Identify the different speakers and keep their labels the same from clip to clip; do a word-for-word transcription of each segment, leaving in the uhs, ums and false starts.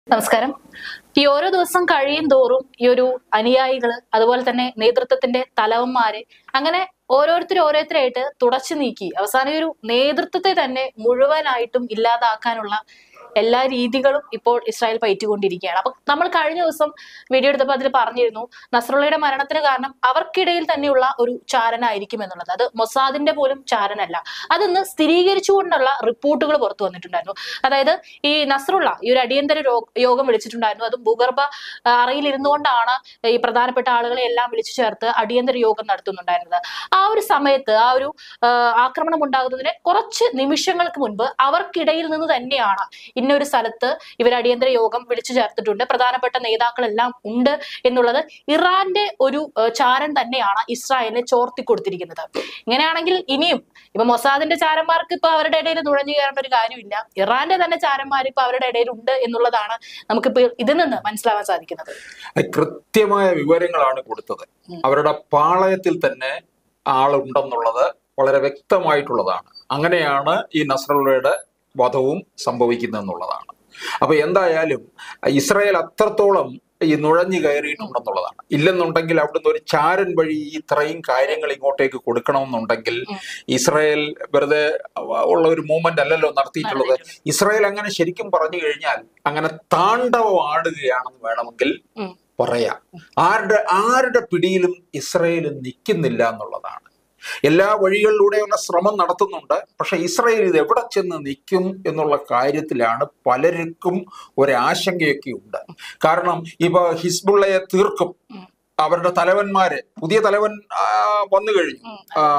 Speaker 1: നമസ്കാരം. ഈ ഓരോ ദിവസം കഴിയും തോറും ഈ ഒരു അനുയായികള് അതുപോലെ തന്നെ നേതൃത്വത്തിന്റെ തലവന്മാര് അങ്ങനെ ഓരോരുത്തർ ഓരോരുത്തരായിട്ട് തുടച്ചു നീക്കി അവസാനം ഒരു നേതൃത്വത്തെ തന്നെ മുഴുവനായിട്ടും ഇല്ലാതാക്കാനുള്ള എല്ലാ രീതികളും ഇപ്പോൾ ഇസ്രായേൽ പയറ്റുകൊണ്ടിരിക്കുകയാണ്. അപ്പൊ നമ്മൾ കഴിഞ്ഞ ദിവസം വീഡിയോ എടുത്തപ്പോൾ അതിൽ പറഞ്ഞിരുന്നു നസ്രുള്ളയുടെ മരണത്തിന് കാരണം അവർക്കിടയിൽ തന്നെയുള്ള ഒരു ചാരനായിരിക്കും എന്നുള്ളത്. അത് മൊസാദിന്റെ പോലും ചാരനല്ല. അതൊന്ന് സ്ഥിരീകരിച്ചുകൊണ്ടുള്ള റിപ്പോർട്ടുകൾ പുറത്തു വന്നിട്ടുണ്ടായിരുന്നു. അതായത് ഈ നസ്രുള്ള ഈ ഒരു അടിയന്തര യോഗം വിളിച്ചിട്ടുണ്ടായിരുന്നു. അതും ഭൂഗർഭ അറയിൽ ഇരുന്നുകൊണ്ടാണ് ഈ പ്രധാനപ്പെട്ട ആളുകളെ എല്ലാം വിളിച്ചു ചേർത്ത് അടിയന്തര യോഗം നടത്തുന്നുണ്ടായിരുന്നത്. ആ ഒരു സമയത്ത് ആ ഒരു ആക്രമണം ഉണ്ടാകുന്നതിന് കുറച്ച് നിമിഷങ്ങൾക്ക് മുൻപ് അവർക്കിടയിൽ നിന്ന് തന്നെയാണ് ഇന്നൊരു സ്ഥലത്ത് ഇവർ അടിയന്തര യോഗം വിളിച്ചു ചേർത്തിട്ടുണ്ട്, പ്രധാനപ്പെട്ട നേതാക്കളെല്ലാം ഉണ്ട് എന്നുള്ളത് ഇറാന്റെ ഒരു ചാരൻ തന്നെയാണ് ഇസ്രായേലിനെ ചോർത്തി കൊടുത്തിരിക്കുന്നത്. ഇങ്ങനെയാണെങ്കിൽ ഇനിയും ഇപ്പൊ മൊസാദിന്റെ ചാരന്മാർക്ക് ഇപ്പൊ അവരുടെ ഇടയിൽ നുഴഞ്ഞു കയറേണ്ട ഒരു കാര്യമില്ല, ഇറാന്റെ തന്നെ ചാരന്മാർ ഇപ്പൊ അവരുടെ ഇടയിൽ ഉണ്ട് എന്നുള്ളതാണ് നമുക്കിപ്പോ ഇതിൽ നിന്ന് മനസ്സിലാവാൻ സാധിക്കുന്നത്.
Speaker 2: കൃത്യമായ വിവരങ്ങളാണ് കൊടുത്തത്. അവരുടെ പാളയത്തിൽ തന്നെ ആളുണ്ടെന്നുള്ളത് വളരെ വ്യക്തമായിട്ടുള്ളതാണ്. അങ്ങനെയാണ് ഈ നസ്രുള്ളയുടെ വധവും സംഭവിക്കുന്നതെന്നുള്ളതാണ്. അപ്പൊ എന്തായാലും ഇസ്രായേൽ അത്രത്തോളം ഈ നുഴഞ്ഞു കയറിയിട്ടുണ്ടെന്നുള്ളതാണ്. ഇല്ലെന്നുണ്ടെങ്കിൽ അവിടുന്ന് ഒരു ചാരൻ വഴി ഇത്രയും കാര്യങ്ങൾ ഇങ്ങോട്ടേക്ക് കൊടുക്കണമെന്നുണ്ടെങ്കിൽ ഇസ്രായേൽ വെറുതെ ഉള്ള ഒരു മൂവ്മെന്റ് അല്ലല്ലോ നടത്തിയിട്ടുള്ളത്. ഇസ്രായേൽ അങ്ങനെ ശരിക്കും പറഞ്ഞു കഴിഞ്ഞാൽ അങ്ങനെ താണ്ഡവം ആടുകയാണെന്ന് വേണമെങ്കിൽ പറയാം. ആരുടെ ആരുടെ പിടിയിലും ഇസ്രായേൽ നിൽക്കുന്നില്ല എന്നുള്ളതാണ്. എല്ലാ വഴികളിലൂടെയുള്ള ശ്രമം നടത്തുന്നുണ്ട്. പക്ഷെ ഇസ്രായേൽ ഇത് എവിടെ ചെന്ന് നിൽക്കും എന്നുള്ള കാര്യത്തിലാണ് പലർക്കും ഒരാശങ്കയൊക്കെ ഉണ്ട്. കാരണം ഇപ്പൊ ഹിസ്ബുള്ളയെ തീർക്കും, അവരുടെ തലവന്മാര് പുതിയ തലവൻ വന്നു കഴിഞ്ഞു.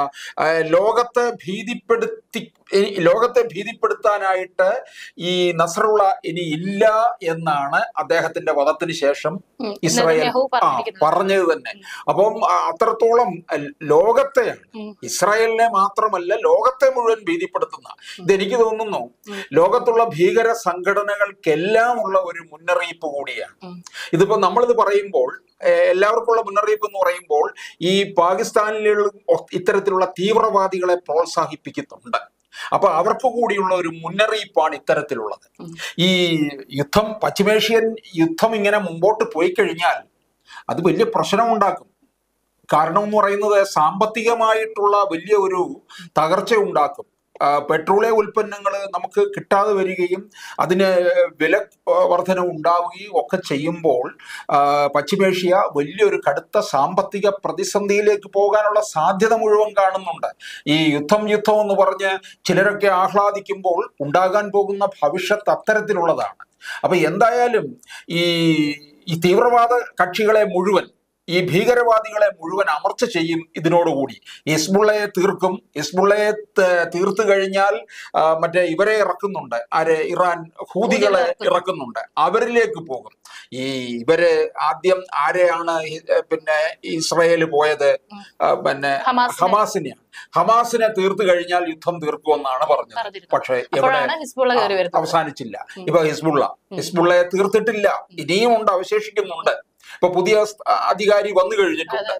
Speaker 2: ലോകത്തെ ഭീതിപ്പെടുത്തി ലോകത്തെ ഭീതിപ്പെടുത്താനായിട്ട് ഈ നസ്രുള്ള ഇനി ഇല്ല എന്നാണ് അദ്ദേഹത്തിന്റെ വധത്തിന് ശേഷം ഇസ്രായേൽ പറഞ്ഞത് തന്നെ. അപ്പം അത്രത്തോളം ലോകത്തെയാണ്, ഇസ്രായേലിനെ മാത്രമല്ല ലോകത്തെ മുഴുവൻ ഭീതിപ്പെടുത്തുന്ന ഇതെനിക്ക് തോന്നുന്നു ലോകത്തുള്ള ഭീകര സംഘടനകൾക്കെല്ലാം ഉള്ള ഒരു മുന്നറിയിപ്പ് കൂടിയാണ്. ഇതിപ്പോ നമ്മളിത് പറയുമ്പോൾ എല്ലാവർക്കുള്ള മുന്നറിയിപ്പ് എന്ന് പറയുമ്പോൾ ഈ പാകിസ്ഥാനിലുള്ള ഇത്തരത്തിലുള്ള തീവ്രവാദികളെ പ്രോത്സാഹിപ്പിക്കുന്നുണ്ട്. അപ്പൊ അവർക്ക് കൂടിയുള്ള ഒരു മുന്നറിയിപ്പാണ് ഇത്തരത്തിലുള്ളത്. ഈ യുദ്ധം, പശ്ചിമേഷ്യൻ യുദ്ധം ഇങ്ങനെ മുമ്പോട്ട് പോയി കഴിഞ്ഞാൽ അത് വലിയ പ്രശ്നമുണ്ടാക്കും. കാരണം എന്ന് പറയുന്നത് സാമ്പത്തികമായിട്ടുള്ള വലിയ ഒരു തകർച്ച ഉണ്ടാക്കും. പെട്രോളിയം ഉൽപ്പന്നങ്ങൾ നമുക്ക് കിട്ടാതെ വരികയും അതിന് വില വർധന ഉണ്ടാവുകയും ഒക്കെ ചെയ്യുമ്പോൾ പശ്ചിമേഷ്യ വലിയൊരു കടുത്ത സാമ്പത്തിക പ്രതിസന്ധിയിലേക്ക് പോകാനുള്ള സാധ്യത മുഴുവൻ കാണുന്നുണ്ട്. ഈ യുദ്ധം യുദ്ധം എന്ന് പറഞ്ഞ് ചിലരൊക്കെ ആഹ്ലാദിക്കുമ്പോൾ ഉണ്ടാകാൻ പോകുന്ന ഭവിഷ്യത്ത് അത്തരത്തിലുള്ളതാണ്. അപ്പൊ എന്തായാലും ഈ ഈ തീവ്രവാദ കക്ഷികളെ മുഴുവൻ, ഈ ഭീകരവാദികളെ മുഴുവൻ അമർച്ച ചെയ്യും ഇതിനോടുകൂടി. ഹിസ്ബുള്ളയെ തീർക്കും. ഹിസ്ബുള്ളയെ തീർത്തു കഴിഞ്ഞാൽ മറ്റേ ഇവരെ ഇറക്കുന്നുണ്ട്, ആരെ ഇറാൻ ഹൂതികളെ ഇറക്കുന്നുണ്ട്, അവരിലേക്ക് പോകും. ഈ ഇവര് ആദ്യം ആരെയാണ് പിന്നെ ഇസ്രായേൽ പോയത്, പിന്നെ ഹമാസിനെയാണ്. ഹമാസിനെ തീർത്തു കഴിഞ്ഞാൽ യുദ്ധം തീർക്കുമെന്നാണ് പറഞ്ഞത്. പക്ഷെ എവിടെ അവസാനിച്ചില്ല. ഇപ്പൊ ഹിസ്ബുള്ള ഹിസ്ബുള്ളയെ തീർത്തിട്ടില്ല, ഇനിയും ഉണ്ട്, അവശേഷിക്കുന്നുണ്ട്. ഇപ്പൊ പുതിയ അധികാരി വന്നു കഴിഞ്ഞിട്ടുണ്ട്,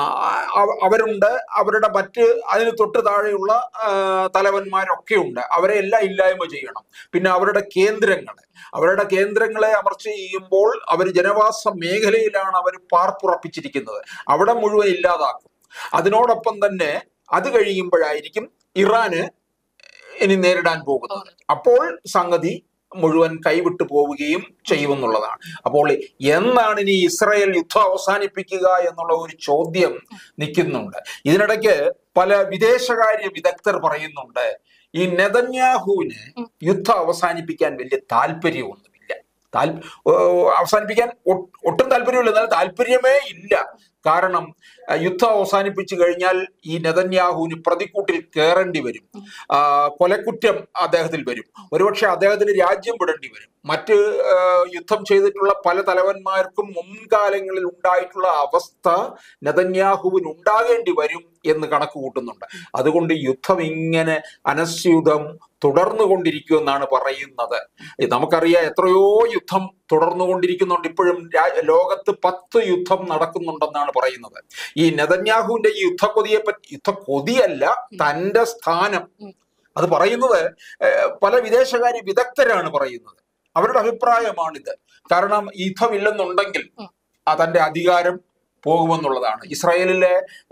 Speaker 2: അവരുണ്ട്, അവരുടെ മറ്റ് അതിന് തൊട്ട് താഴെയുള്ള തലവന്മാരൊക്കെ ഉണ്ട്. അവരെ എല്ലാം ഇല്ലായ്മ ചെയ്യണം. പിന്നെ അവരുടെ കേന്ദ്രങ്ങൾ അവരുടെ കേന്ദ്രങ്ങളെ അമർച്ച ചെയ്യുമ്പോൾ അവർ ജനവാസ മേഖലയിലാണ് അവർ പാർപ്പുറപ്പിച്ചിരിക്കുന്നത്, അവിടെ മുഴുവൻ ഇല്ലാതാക്കും. അതിനോടൊപ്പം തന്നെ അത് കഴിയുമ്പോഴായിരിക്കും ഇറാന് ഇനി നേരിടാൻ പോകുന്നത്. അപ്പോൾ സംഗതി മുഴുവൻ കൈവിട്ടു പോവുകയും ചെയ്യുമെന്നുള്ളതാണ്. അപ്പോൾ എന്നാണ് ഇനി ഇസ്രായേൽ യുദ്ധം അവസാനിപ്പിക്കുക എന്നുള്ള ഒരു ചോദ്യം നിൽക്കുന്നുണ്ട്. ഇതിനിടയ്ക്ക് പല വിദേശകാര്യ വിദഗ്ധർ പറയുന്നുണ്ട് ഈ നെതന്യാഹുവിന് യുദ്ധം അവസാനിപ്പിക്കാൻ വലിയ താല്പര്യമൊന്നുമില്ല. താൽ അവസാനിപ്പിക്കാൻ ഒട്ടും താല്പര്യമില്ല, എന്നാൽ താല്പര്യമേ ഇല്ല. കാരണം യുദ്ധം അവസാനിപ്പിച്ചു കഴിഞ്ഞാൽ ഈ നെതന്യാഹുവിന് പ്രതിക്കൂട്ടിൽ കയറേണ്ടി വരും, കൊലക്കുറ്റം അദ്ദേഹത്തിൽ വരും, ഒരുപക്ഷെ അദ്ദേഹത്തിന് രാജ്യം വിടേണ്ടി വരും. മറ്റ് യുദ്ധം ചെയ്തിട്ടുള്ള പല തലവന്മാർക്കും മുൻകാലങ്ങളിൽ ഉണ്ടായിട്ടുള്ള അവസ്ഥ നെതന്യാഹുവിന് ഉണ്ടാകേണ്ടി വരും എന്ന് കണക്ക് കൂട്ടുന്നുണ്ട്. അതുകൊണ്ട് യുദ്ധം ഇങ്ങനെ അനസ്യൂതം തുടർന്നുകൊണ്ടിരിക്കുമെന്നാണ് പറയുന്നത്. നമുക്കറിയാം എത്രയോ യുദ്ധം തുടർന്നുകൊണ്ടിരിക്കുന്നുണ്ട്. ഇപ്പോഴും ലോകത്ത് പത്ത് യുദ്ധം നടക്കുന്നുണ്ടെന്നാണ് പറയുന്നത്. ഈ നെതന്യാഹുവിന്റെ ഈ യുദ്ധക്കൊതിയെ പറ്റി, യുദ്ധക്കൊതിയല്ല, തന്റെ സ്ഥാനം അത് പറയുന്നത് പല വിദേശകാര്യ വിദഗ്ധരാണ് പറയുന്നത്. അവരുടെ അഭിപ്രായമാണിത്. കാരണം യുദ്ധമില്ലെന്നുണ്ടെങ്കിൽ തന്റെ അധികാരം പോകുമെന്നുള്ളതാണ്. ഇസ്രായേലിലെ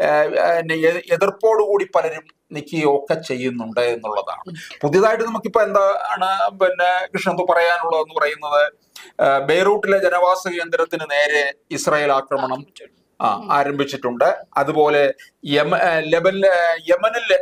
Speaker 2: എതിർപ്പോടുകൂടി പലരും നിൽക്കുകയൊക്കെ ചെയ്യുന്നുണ്ട് എന്നുള്ളതാണ്. പുതിയതായിട്ട് നമുക്കിപ്പോ എന്താണ് പിന്നെ കൃഷ്ണന്തു പറയാനുള്ളതെന്ന് പറയുന്നത്, ബെയ്റൂട്ടിലെ ജനവാസ കേന്ദ്രത്തിന് നേരെ ഇസ്രായേൽ ആക്രമണം ആ ആരംഭിച്ചിട്ടുണ്ട്. അതുപോലെ യമ ലെബനിലെ യമനിലെ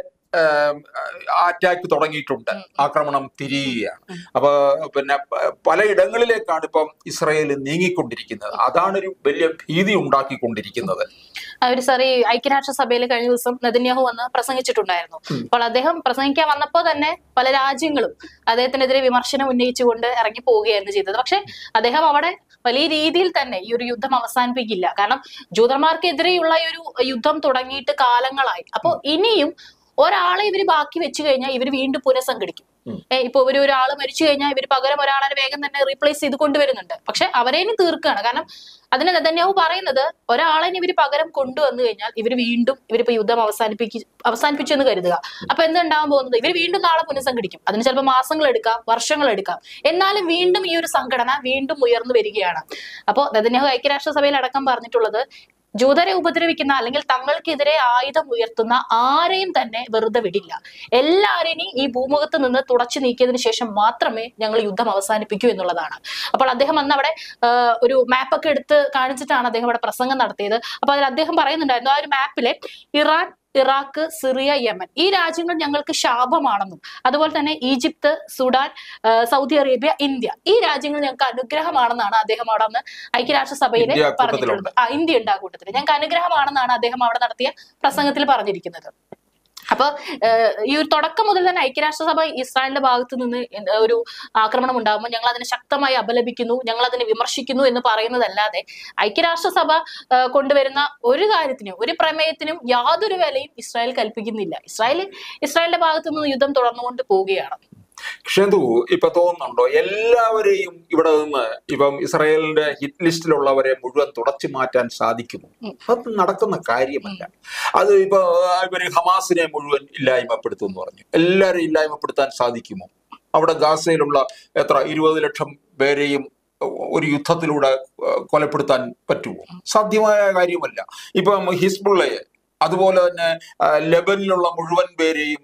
Speaker 2: അറ്റാക്ക് തുടങ്ങിയിട്ടുണ്ട്, ആക്രമണം തിരിയുകയാണ്. അപ്പൊ പിന്നെ പലയിടങ്ങളിലേക്കാണ് ഇപ്പം ഇസ്രായേൽ നീങ്ങിക്കൊണ്ടിരിക്കുന്നത്. അതാണ് ഒരു വലിയ ഭീതി ഉണ്ടാക്കിക്കൊണ്ടിരിക്കുന്നത്.
Speaker 1: ഒരു സാർ ഈ ഐക്യരാഷ്ട്രസഭയിൽ കഴിഞ്ഞ ദിവസം നെതന്യാഹു വന്ന് പ്രസംഗിച്ചിട്ടുണ്ടായിരുന്നു. അപ്പോൾ അദ്ദേഹം പ്രസംഗിക്കാൻ വന്നപ്പോൾ തന്നെ പല രാജ്യങ്ങളും അദ്ദേഹത്തിനെതിരെ വിമർശനം ഉന്നയിച്ചുകൊണ്ട് ഇറങ്ങി പോവുകയായിരുന്നു ചെയ്തത്. പക്ഷെ അദ്ദേഹം അവിടെ വലിയ രീതിയിൽ തന്നെ ഈ ഒരു യുദ്ധം അവസാനിപ്പിക്കില്ല. കാരണം ജൂതന്മാർക്കെതിരെയുള്ള ഈ ഒരു യുദ്ധം തുടങ്ങിയിട്ട് കാലങ്ങളായി. അപ്പൊ ഇനിയും ഒരാളെ ഇവര് ബാക്കി വെച്ചു കഴിഞ്ഞാൽ ഇവർ വീണ്ടും പുനഃസംഘടിക്കും. ഏഹ് ഇപ്പൊ ഒരു ഒരാൾ മരിച്ചു കഴിഞ്ഞാൽ ഇവർ പകരം ഒരാളെ വേഗം തന്നെ റീപ്ലേസ് ചെയ്ത് കൊണ്ടുവരുന്നുണ്ട്. പക്ഷെ അവരേനും തീർക്കുകയാണ്. കാരണം അതിന് നെതന്യാഹു പറയുന്നത്, ഒരാളെ ഇവര് പകരം കൊണ്ടുവന്നു കഴിഞ്ഞാൽ ഇവർ വീണ്ടും ഇവരിപ്പോ യുദ്ധം അവസാനിപ്പിക്കും അവസാനിപ്പിച്ചു എന്ന് കരുതുക. അപ്പൊ എന്തുണ്ടാവാൻ പോകുന്നത്, ഇവർ വീണ്ടും നാളെ പുനഃസംഘടിക്കും. അതിന് ചിലപ്പോൾ മാസങ്ങൾ എടുക്കാം, വർഷങ്ങൾ എടുക്കാം. എന്നാലും വീണ്ടും ഈ ഒരു സംഘടന വീണ്ടും ഉയർന്നു വരികയാണ്. അപ്പോൾ നെതന്യാഹു ഐക്യരാഷ്ട്രസഭയിൽ അടക്കം പറഞ്ഞിട്ടുള്ളത്, ജൂതരെ ഉപദ്രവിക്കുന്ന അല്ലെങ്കിൽ തങ്ങൾക്കെതിരെ ആയുധം ഉയർത്തുന്ന ആരെയും തന്നെ വെറുതെ വിടില്ല. എല്ലാവരെയും ഈ ഭൂമുഖത്ത് നിന്ന് തുടച്ചു നീക്കിയതിനു ശേഷം മാത്രമേ ഞങ്ങൾ യുദ്ധം അവസാനിപ്പിക്കൂ എന്നുള്ളതാണ്. അപ്പോൾ അദ്ദേഹം അന്ന് അവിടെ ഒരു മാപ്പൊക്കെ എടുത്ത് കാണിച്ചിട്ടാണ് അദ്ദേഹം അവിടെ പ്രസംഗം നടത്തിയത്. അപ്പൊ അതിൽ അദ്ദേഹം പറയുന്നുണ്ടായിരുന്നു, ആ ഒരു മാപ്പിലെ ഇറാൻ, ഇറാഖ്, സിറിയ, യമൻ ഈ രാജ്യങ്ങൾ ഞങ്ങൾക്ക് ശാപമാണെന്നും, അതുപോലെ തന്നെ Egypt, Sudan, Saudi Arabia, India ഈ രാജ്യങ്ങൾ ഞങ്ങൾക്ക് അനുഗ്രഹമാണെന്നാണ് അദ്ദേഹം അവിടെ അന്ന് ഐക്യരാഷ്ട്രസഭയിൽ പറഞ്ഞിട്ടുള്ളത്. ആ ഇന്ത്യ ഉണ്ട് ആ കൂട്ടത്തിൽ. ഞങ്ങൾക്ക് അനുഗ്രഹമാണെന്നാണ് അദ്ദേഹം അവിടെ നടത്തിയ പ്രസംഗത്തിൽ പറഞ്ഞിരിക്കുന്നത്. അപ്പൊ ഈ ഒരു തുടക്കം മുതൽ തന്നെ ഐക്യരാഷ്ട്രസഭ ഇസ്രായേലിന്റെ ഭാഗത്ത് നിന്ന് ഒരു ആക്രമണം ഉണ്ടാകുമ്പോൾ ഞങ്ങൾ അതിനെ ശക്തമായി അപലപിക്കുന്നു, ഞങ്ങൾ അതിനെ വിമർശിക്കുന്നു എന്ന് പറയുന്നതല്ലാതെ ഐക്യരാഷ്ട്രസഭ കൊണ്ടുവരുന്ന ഒരു കാര്യത്തിനും ഒരു പ്രമേയത്തിനും യാതൊരു വിലയും ഇസ്രായേൽ കൽപ്പിക്കുന്നില്ല. ഇസ്രായേൽ ഇസ്രായേലിന്റെ ഭാഗത്ത് നിന്ന് യുദ്ധം തുടർന്നുകൊണ്ട് പോവുകയാണ്.
Speaker 2: ക്ഷേതു, ഇപ്പൊ തോന്നുന്നുണ്ടോ എല്ലാവരെയും ഇവിടെ നിന്ന് ഇപ്പം ഇസ്രായേലിന്റെ ഹിറ്റ് ലിസ്റ്റിലുള്ളവരെ മുഴുവൻ തുടച്ചു മാറ്റാൻ സാധിക്കുമോ? അത് നടക്കുന്ന കാര്യമല്ല. അത് ഇപ്പൊ ഇവര് ഹമാസിനെ മുഴുവൻ ഇല്ലായ്മപ്പെടുത്തും എന്ന് പറഞ്ഞു. എല്ലാവരെയും ഇല്ലായ്മപ്പെടുത്താൻ സാധിക്കുമോ? അവിടെ ഗാസയിലുള്ള എത്ര ഇരുപത് ലക്ഷം പേരെയും ഒരു യുദ്ധത്തിലൂടെ കൊലപ്പെടുത്താൻ പറ്റുമോ? സാധ്യമായ കാര്യമല്ല. ഇപ്പം ഹിസ്ബുള്ളയെ, അതുപോലെ തന്നെ ലെബനിലുള്ള മുഴുവൻ പേരെയും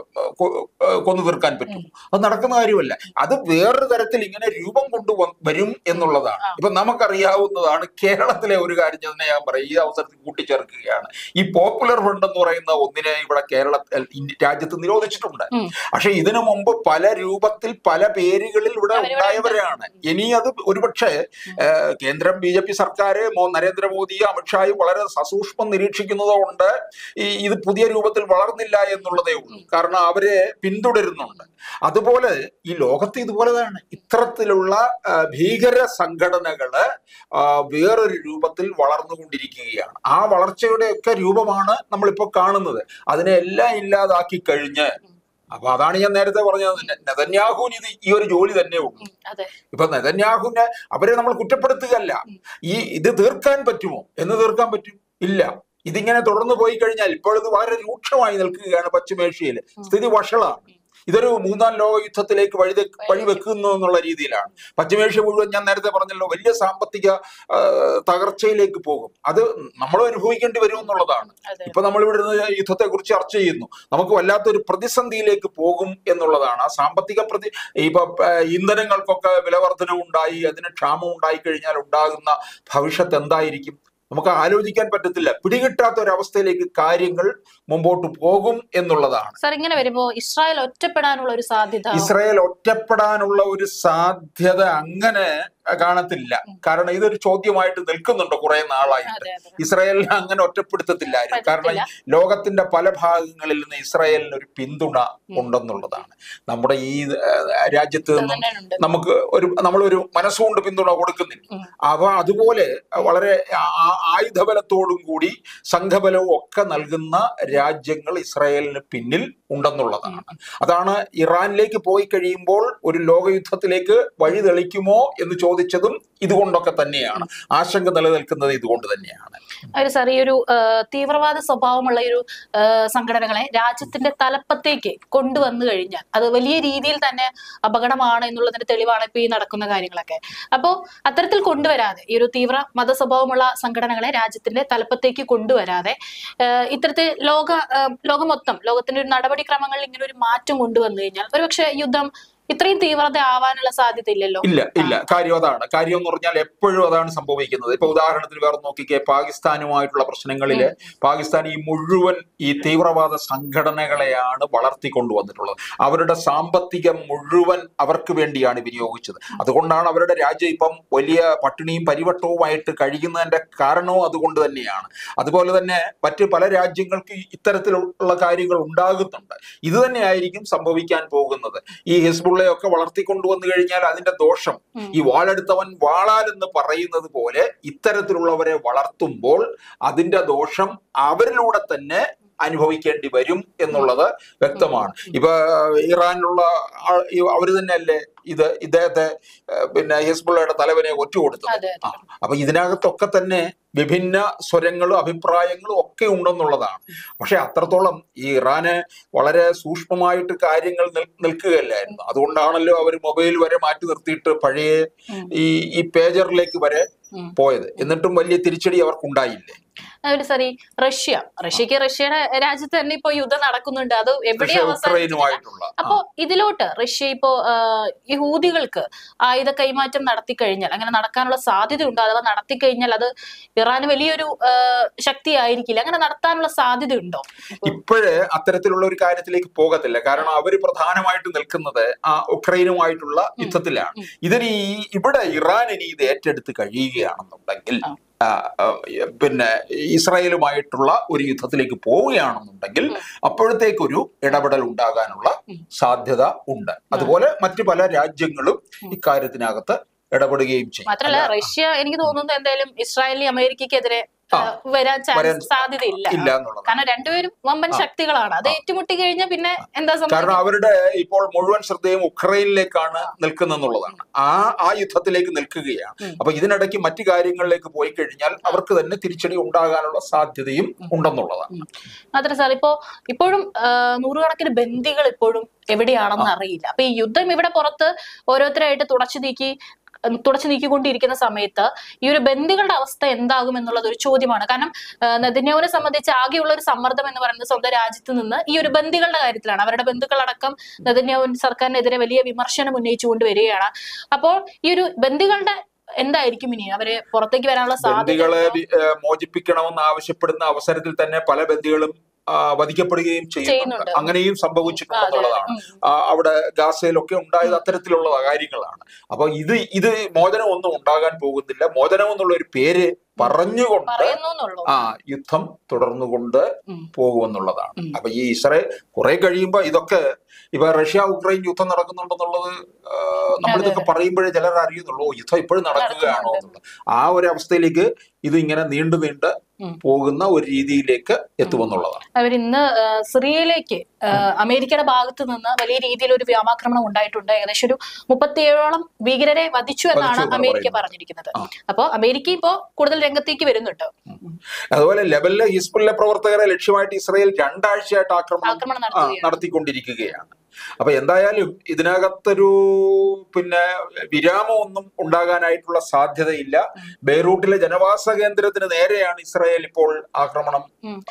Speaker 2: കൊന്നു തീർക്കാൻ പറ്റും? അത് നടക്കുന്ന കാര്യമല്ല. അത് വേറൊരു തരത്തിൽ ഇങ്ങനെ രൂപം കൊണ്ടു വരും എന്നുള്ളതാണ്. ഇപ്പൊ നമുക്കറിയാവുന്നതാണ്. കേരളത്തിലെ ഒരു കാര്യം തന്നെ ഞാൻ പറയും, ഈ അവസരത്തിൽ കൂട്ടിച്ചേർക്കുകയാണ്. ഈ പോപ്പുലർ ഫ്രണ്ട് എന്ന് പറയുന്ന ഒന്നിനെ ഇവിടെ കേരള രാജ്യത്ത് നിരോധിച്ചിട്ടുണ്ട്. പക്ഷെ ഇതിനു മുമ്പ് പല രൂപത്തിൽ പല പേരുകളിൽ ഇവിടെ ഉണ്ടായവരാണ്. ഇനി അത് ഒരുപക്ഷെ കേന്ദ്രം ബി ജെ പി സർക്കാർ നരേന്ദ്രമോദി, അമിത്ഷായും വളരെ സസൂക്ഷ്മം നിരീക്ഷിക്കുന്നത് കൊണ്ട് ഈ ഇത് പുതിയ രൂപത്തിൽ വളർന്നില്ല എന്നുള്ളതേ ഉള്ളൂ. കാരണം അവരെ പിന്തുടരുന്നുണ്ട്. അതുപോലെ ഈ ലോകത്ത് ഇതുപോലെ തന്നെ ഇത്തരത്തിലുള്ള ഭീകര സംഘടനകള് വേറൊരു രൂപത്തിൽ വളർന്നുകൊണ്ടിരിക്കുകയാണ്. ആ വളർച്ചയുടെ ഒക്കെ രൂപമാണ് നമ്മളിപ്പോ കാണുന്നത്. അതിനെ എല്ലാം ഇല്ലാതാക്കി കഴിഞ്ഞ്, അപ്പൊ അതാണ് ഞാൻ നേരത്തെ പറഞ്ഞത്, നെതന്യാഹുവിന് ഇത് ഈ ഒരു ജോലി തന്നെ ഉള്ളൂ. ഇപ്പൊ നെതന്യാഹുവിനെ അവരെ നമ്മൾ കുറ്റപ്പെടുത്തുകയല്ല. ഈ ഇത് തീർക്കാൻ പറ്റുമോ? എന്ന് തീർക്കാൻ പറ്റും? ഇല്ല. ഇതിങ്ങനെ തുടർന്ന് പോയി കഴിഞ്ഞാൽ ഇപ്പോഴത് വളരെ രൂക്ഷമായി നിൽക്കുകയാണ് പശ്ചിമേഷ്യയിൽ. സ്ഥിതി വഷളാണ്. ഇതൊരു മൂന്നാം ലോക യുദ്ധത്തിലേക്ക് വഴി വഴിവെക്കുന്നു എന്നുള്ള രീതിയിലാണ്. പശ്ചിമേഷ്യ മുഴുവൻ ഞാൻ നേരത്തെ പറഞ്ഞല്ലോ വലിയ സാമ്പത്തിക തകർച്ചയിലേക്ക് പോകും. അത് നമ്മൾ അനുഭവിക്കേണ്ടി വരും എന്നുള്ളതാണ്. ഇപ്പൊ നമ്മൾ ഇവിടെ നിന്ന് യുദ്ധത്തെ കുറിച്ച് ചർച്ച ചെയ്യുന്നു. നമുക്ക് വല്ലാത്തൊരു പ്രതിസന്ധിയിലേക്ക് പോകും എന്നുള്ളതാണ്. ആ സാമ്പത്തിക പ്രതി ഇപ്പൊ ഇന്ധനങ്ങൾക്കൊക്കെ വിലവർധന ഉണ്ടായി, അതിന് ക്ഷാമം ഉണ്ടായി കഴിഞ്ഞാൽ ഉണ്ടാകുന്ന ഭവിഷ്യത്ത് എന്തായിരിക്കും നമുക്ക് ആലോചിക്കാൻ പറ്റത്തില്ല. പിടികിട്ടാത്ത ഒരവസ്ഥയിലേക്ക് കാര്യങ്ങൾ മുമ്പോട്ട് പോകും എന്നുള്ളതാണ്.
Speaker 1: സാർ, ഇങ്ങനെ വരുമ്പോ ഇസ്രായേൽ ഒറ്റപ്പെടാനുള്ള ഒരു സാധ്യത
Speaker 2: ഇസ്രായേൽ ഒറ്റപ്പെടാനുള്ള ഒരു സാധ്യത അങ്ങനെ കാണത്തില്ല. കാരണം ഇതൊരു ചോദ്യമായിട്ട് നിൽക്കുന്നുണ്ട് കുറെ നാളായിട്ട്. ഇസ്രായേലിനെ അങ്ങനെ ഒറ്റപ്പെടുത്തത്തില്ലായിരുന്നു. കാരണം ലോകത്തിന്റെ പല ഭാഗങ്ങളിൽ നിന്ന് ഇസ്രായേലിന് ഒരു പിന്തുണ ഉണ്ടെന്നുള്ളതാണ്. നമ്മുടെ ഈ രാജ്യത്ത് നിന്നും നമുക്ക് ഒരു നമ്മളൊരു മനസ്സുകൊണ്ട് പിന്തുണ കൊടുക്കുന്നില്ല. അവ അതുപോലെ വളരെ ആയുധബലത്തോടും കൂടി സംഘബലവും ഒക്കെ നൽകുന്ന രാജ്യങ്ങൾ ഇസ്രായേലിന് പിന്നിൽ ഉണ്ടെന്നുള്ളതാണ്. അതാണ് ഇറാനിലേക്ക് പോയി കഴിയുമ്പോൾ ഒരു ലോകയുദ്ധത്തിലേക്ക് വഴി തെളിക്കുമോ എന്ന് ചോദിച്ചു ചോദിച്ചതും ഇതുകൊണ്ടൊക്കെ തന്നെയാണ്, ആശങ്ക നിലനിൽക്കുന്നത് ഇതുകൊണ്ട് തന്നെയാണ്.
Speaker 1: ഒരു സാർ, ഈ ഒരു തീവ്രവാദ സ്വഭാവമുള്ള ഒരു സംഘടനകളെ രാജ്യത്തിന്റെ തലപ്പത്തേക്ക് കൊണ്ടുവന്നു കഴിഞ്ഞാൽ അത് വലിയ രീതിയിൽ തന്നെ അപകടമാണ് എന്നുള്ളതിന്റെ തെളിവാണ് ഇപ്പൊ ഈ നടക്കുന്ന കാര്യങ്ങളൊക്കെ. അപ്പോ അത്തരത്തിൽ കൊണ്ടുവരാതെ, ഈ ഒരു തീവ്ര മത സ്വഭാവമുള്ള സംഘടനകളെ രാജ്യത്തിന്റെ തലപ്പത്തേക്ക് കൊണ്ടുവരാതെ ഇത്തരത്തിൽ ലോക ലോകം മൊത്തം ലോകത്തിന്റെ ഒരു നടപടിക്രമങ്ങളിൽ ഇങ്ങനെ ഒരു മാറ്റം കൊണ്ടുവന്നു കഴിഞ്ഞാൽ ഒരുപക്ഷെ യുദ്ധം ഇത്രയും തീവ്രത ആവാനുള്ള സാധ്യത ഇല്ലല്ലോ.
Speaker 2: ഇല്ല ഇല്ല കാര്യം അതാണ്. കാര്യം എന്ന് പറഞ്ഞാൽ എപ്പോഴും അതാണ് സംഭവിക്കുന്നത്. ഇപ്പൊ ഉദാഹരണത്തിന് വേറെ നോക്കിക്കേ, പാകിസ്ഥാനുമായിട്ടുള്ള പ്രശ്നങ്ങളില് പാകിസ്ഥാൻ ഈ മുഴുവൻ ഈ തീവ്രവാദ സംഘടനകളെയാണ് വളർത്തിക്കൊണ്ടുവന്നിട്ടുള്ളത്. അവരുടെ സാമ്പത്തികം മുഴുവൻ അവർക്ക് വേണ്ടിയാണ് വിനിയോഗിച്ചത്. അതുകൊണ്ടാണ് അവരുടെ രാജ്യം ഇപ്പം വലിയ പട്ടിണിയും പരിവട്ടവുമായിട്ട് കഴിയുന്നതിന്റെ കാരണവും അതുകൊണ്ട് തന്നെയാണ്. അതുപോലെ തന്നെ മറ്റ് പല രാജ്യങ്ങൾക്ക് ഇത്തരത്തിലുള്ള കാര്യങ്ങൾ ഉണ്ടാകുന്നുണ്ട്. ഇത് തന്നെയായിരിക്കും സംഭവിക്കാൻ പോകുന്നത്. ഈ ഹിസ്ബുള്ള ഒക്കെ വളർത്തിക്കൊണ്ടുവന്നു കഴിഞ്ഞാൽ അതിന്റെ ദോഷം, ഈ വാളെടുത്തവൻ വാളാൽ എന്ന് പറയുന്നത് പോലെ ഇത്തരത്തിലുള്ളവരെ വളർത്തുമ്പോൾ അതിന്റെ ദോഷം അവരിലൂടെ തന്നെ അനുഭവിക്കേണ്ടി വരും എന്നുള്ളത് വ്യക്തമാണ്. ഇപ്പൊ ഇറാനിലുള്ള അവര് തന്നെയല്ലേ ഇത് ഇദ്ദേഹത്തെ പിന്നെ ഹിസ്ബുള്ളയുടെ തലവനെ ഒറ്റുകൊടുത്തത്. അപ്പൊ ഇതിനകത്തൊക്കെ തന്നെ വിഭിന്ന സ്വരങ്ങളും അഭിപ്രായങ്ങളും ഒക്കെ ഉണ്ടെന്നുള്ളതാണ്. പക്ഷെ അത്രത്തോളം ഈ ഇറാന് വളരെ സൂക്ഷ്മമായിട്ട് കാര്യങ്ങൾ നിൽക്കുകയല്ലായിരുന്നു. അതുകൊണ്ടാണല്ലോ അവർ മൊബൈൽ വരെ മാറ്റി നിർത്തിയിട്ട് പഴയ ഈ ഈ പേജറിലേക്ക് വരെ പോയത്. എന്നിട്ടും വലിയ തിരിച്ചടി അവർക്കുണ്ടായില്ലേ.
Speaker 1: അതുപോലെ സാർ, ഈ റഷ്യ റഷ്യക്ക് റഷ്യയുടെ രാജ്യത്ത് തന്നെ ഇപ്പൊ യുദ്ധം നടക്കുന്നുണ്ട്. അത് എവിടെ
Speaker 2: അവസാനിച്ചിട്ടില്ല.
Speaker 1: അപ്പൊ ഇതിലോട്ട് റഷ്യ ഇപ്പോ ഈ ഹൂതികൾക്ക് ആയുധ കൈമാറ്റം നടത്തി കഴിഞ്ഞാൽ, അങ്ങനെ നടക്കാനുള്ള സാധ്യത ഉണ്ട്. അഥവാ നടത്തി കഴിഞ്ഞാൽ അത് ഇറാന് വലിയൊരു ശക്തി ആയിരിക്കില്ല. അങ്ങനെ നടത്താനുള്ള സാധ്യത ഉണ്ടോ?
Speaker 2: ഇപ്പോഴേ അത്തരത്തിലുള്ള ഒരു കാര്യത്തിലേക്ക് പോകത്തില്ല. കാരണം അവര് പ്രധാനമായിട്ട് നിൽക്കുന്നത് ആ ഉക്രൈനുമായിട്ടുള്ള യുദ്ധത്തിലാണ്. ഇതിന് ഈ ഇവിടെ ഇറാൻ ഇനി ഇത് ഏറ്റെടുത്ത് കഴിയുകയാണെന്നുണ്ടെങ്കിൽ, പിന്നെ ഇസ്രായേലുമായിട്ടുള്ള ഒരു യുദ്ധത്തിലേക്ക് പോവുകയാണെന്നുണ്ടെങ്കിൽ അപ്പോഴത്തേക്കൊരു ഇടപെടൽ ഉണ്ടാകാനുള്ള സാധ്യത ഉണ്ട്. അതുപോലെ മറ്റു പല രാജ്യങ്ങളും ഇക്കാര്യത്തിനകത്ത് ഇടപെടുകയും ചെയ്യും.
Speaker 1: മാത്രമല്ല റഷ്യ എനിക്ക് തോന്നുന്നത് എന്തായാലും ഇസ്രായേലി അമേരിക്കക്കെതിരെ വരാൻ ചാൻസ് സാധ്യതയില്ല. കാരണം രണ്ടുപേരും വമ്പൻ ശക്തികളാണ്. അത് ഏറ്റുമുട്ടി കഴിഞ്ഞാൽ പിന്നെ എന്താ സംഭവിക്കുക?
Speaker 2: കാരണം അവരുടെ ഇപ്പോൾ മുഴുവൻ ശ്രദ്ധയും ഉക്രൈനിലേക്കാണ് നിൽക്കുന്നെന്നുള്ളതാണ്. ആ ആ യുദ്ധത്തിലേക്ക് നിൽക്കുകയാണ്. അപ്പൊ ഇതിനിടയ്ക്ക് മറ്റു കാര്യങ്ങളിലേക്ക് പോയി കഴിഞ്ഞാൽ അവർക്ക് തന്നെ തിരിച്ചടി ഉണ്ടാകാനുള്ള സാധ്യതയും ഉണ്ടെന്നുള്ളതാണ്.
Speaker 1: മാത്രം സാർ, ഇപ്പോ ഇപ്പോഴും നൂറുകണക്കിന് ബന്ദികൾ ഇപ്പോഴും എവിടെയാണെന്ന് അറിയില്ല. അപ്പൊ ഈ യുദ്ധം ഇവിടെ പുറത്ത് ഓരോരുത്തരായിട്ട് തുടച്ചു നീക്കി തുടച്ചു നീക്കിക്കൊണ്ടിരിക്കുന്ന സമയത്ത് ഈ ഒരു ബന്ദികളുടെ അവസ്ഥ എന്താകും എന്നുള്ളത് ഒരു ചോദ്യമാണ്. കാരണം നെതന്യാഹുവിനെ സംബന്ധിച്ച് ആകെയുള്ള ഒരു സമ്മർദ്ദം എന്ന് പറയുന്നത് സ്വന്തം രാജ്യത്ത് നിന്ന് ഈ ഒരു ബന്ദികളുടെ കാര്യത്തിലാണ്. അവരുടെ ബന്ധുക്കളടക്കം നെതന്യാഹു സർക്കാരിനെതിരെ വലിയ വിമർശനം ഉന്നയിച്ചുകൊണ്ട് വരികയാണ്. അപ്പോൾ ഈ ഒരു ബന്ദികളുടെ എന്തായിരിക്കും ഇനി അവരെ പുറത്തേക്ക് വരാനുള്ള സാധ്യത?
Speaker 2: ബന്ദികളെ മോചിപ്പിക്കണമെന്ന് ആവശ്യപ്പെടുന്ന അവസരത്തിൽ തന്നെ പല ബന്ദികളും വധിക്കപ്പെടുകയും ചെയ്യുന്നുണ്ട്. അങ്ങനെയും സംഭവിച്ചിട്ടുണ്ടെന്നുള്ളതാണ്. അവിടെ ഗാസയിലൊക്കെ ഉണ്ടായത് അത്തരത്തിലുള്ള കാര്യങ്ങളാണ്. അപ്പൊ ഇത് ഇത് മോചനം ഒന്നും ഉണ്ടാകാൻ പോകുന്നില്ല. മോചനം എന്നുള്ള ഒരു പേര് പറഞ്ഞുകൊണ്ട് ആ യുദ്ധം തുടർന്നുകൊണ്ട് പോകുമെന്നുള്ളതാണ്. അപ്പൊ ഈ ഇസ്രായേൽ കുറെ കഴിയുമ്പോ ഇതൊക്കെ ഇപ്പൊ റഷ്യ ഉക്രൈൻ യുദ്ധം നടക്കുന്നുണ്ടെന്നുള്ളത് നമ്മളിതൊക്കെ പറയുമ്പോഴേ ചിലർ അറിയുന്നുള്ളൂ യുദ്ധം ഇപ്പോഴും നടക്കുകയാണോ എന്നുള്ളത്. ആ ഒരു അവസ്ഥയിലേക്ക് ഇത് ഇങ്ങനെ നീണ്ടു നീണ്ട് പോകുന്ന ഒരു രീതിയിലേക്ക് എത്തുമെന്നുള്ളതാണ്.
Speaker 1: അവരിന്ന് സിറിയയിലേക്ക് അമേരിക്കയുടെ ഭാഗത്ത് നിന്ന് വലിയ രീതിയിൽ ഒരു വ്യോമാക്രമണം ഉണ്ടായിട്ടുണ്ട്. ഏകദേശം ഒരു മുപ്പത്തിയേഴോളം ഭീകരരെ വധിച്ചു എന്നാണ് അമേരിക്ക പറഞ്ഞിരിക്കുന്നത്. അപ്പൊ അമേരിക്ക ഇപ്പോ കൂടുതൽ രംഗത്തേക്ക് വരുന്നുണ്ട്.
Speaker 2: അതുപോലെ ലെബനിലെ ഹിസ്ബുള്ള പ്രവർത്തകരെ ലക്ഷ്യമായിട്ട് ഇസ്രായേൽ രണ്ടാഴ്ചയായിട്ട് ആക്രമണം നടത്തിക്കൊണ്ടിരിക്കുകയാണ്. അപ്പൊ എന്തായാലും ഇതിനകത്തൊരു പിന്നെ വിരാമമൊന്നും ഉണ്ടാകാനായിട്ടുള്ള സാധ്യതയില്ല. ബെയ്റൂട്ടിലെ ജനവാസ കേന്ദ്രത്തിന് നേരെയാണ് ഇസ്രായേൽ ഇപ്പോൾ ആക്രമണം.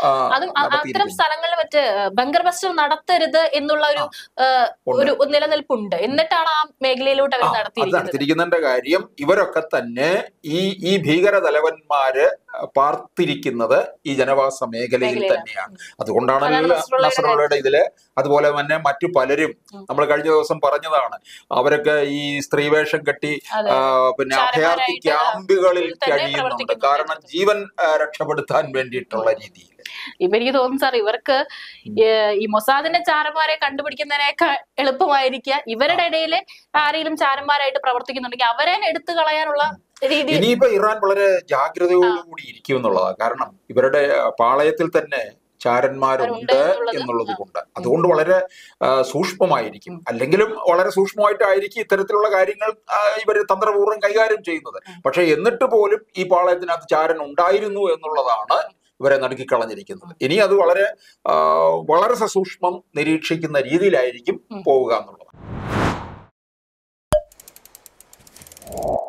Speaker 1: അത്തരം സ്ഥലങ്ങളിൽ മറ്റ് ബങ്കർ ബസ്റ്റർ നടത്തരുത് എന്നുള്ള ഒരു ഒരു നിലനിൽപ്പുണ്ട്. എന്നിട്ടാണ് ആ മേഖലയിലോട്ട് അവർ
Speaker 2: നടത്തിയിരിക്കുന്നതിന്റെ കാര്യം ഇവരൊക്കെ തന്നെ ഈ ഈ ഭീകര തലവന്മാര് പാർത്തിരിക്കുന്നത് ഈ ജനവാസ മേഖലയിൽ തന്നെയാണ്. അതുകൊണ്ടാണ് നസ്രള്ളയുടെ ഇതില് അതുപോലെ തന്നെ മറ്റു പലരും നമ്മൾ കഴിഞ്ഞ ദിവസം പറഞ്ഞതാണ്, അവരൊക്കെ ഈ സ്ത്രീവേഷം കെട്ടി പിന്നെ അഭയാർത്ഥി ക്യാമ്പുകളിൽ കഴിയുന്നുണ്ട്. കാരണം ജീവൻ രക്ഷപ്പെടുത്താൻ വേണ്ടിയിട്ടുള്ള രീതിയിൽ.
Speaker 1: ഇപ്പൊ എനിക്ക് തോന്നുന്നു സാർ, ഇവർക്ക് ഈ മൊസാദിന്റെ ചാരന്മാരെ കണ്ടുപിടിക്കുന്നതിനേക്കാൾ എളുപ്പമായിരിക്കുക ഇവരുടെ ഇടയിലെ ആരെങ്കിലും ചാരന്മാരായിട്ട് പ്രവർത്തിക്കുന്നുണ്ടെങ്കിൽ അവരെ എടുത്തു കളയാനുള്ള രീതി.
Speaker 2: ഇനിയിപ്പോ ഇറാൻ വളരെ ജാഗ്രതയോടുകൂടി ഇരിക്കും എന്നുള്ളതാണ്. കാരണം ഇവരുടെ പാളയത്തിൽ തന്നെ ചാരന്മാരുണ്ട് എന്നുള്ളത് കൊണ്ട് അതുകൊണ്ട് വളരെ സൂക്ഷ്മമായിരിക്കും. അല്ലെങ്കിലും വളരെ സൂക്ഷ്മമായിട്ടായിരിക്കും ഇത്തരത്തിലുള്ള കാര്യങ്ങൾ ഇവർ തന്ത്രപൂർവ്വം കൈകാര്യം ചെയ്യുന്നത്. പക്ഷെ എന്നിട്ട് പോലും ഈ പാളയത്തിനകത്ത് ചാരൻ ഉണ്ടായിരുന്നു എന്നുള്ളതാണ് ഇവരെ നടുക്കിക്കളഞ്ഞിരിക്കുന്നത്. ഇനി അത് വളരെ വളരെ സസൂക്ഷ്മം നിരീക്ഷിക്കുന്ന രീതിയിലായിരിക്കും പോവുക എന്നുള്ളത്.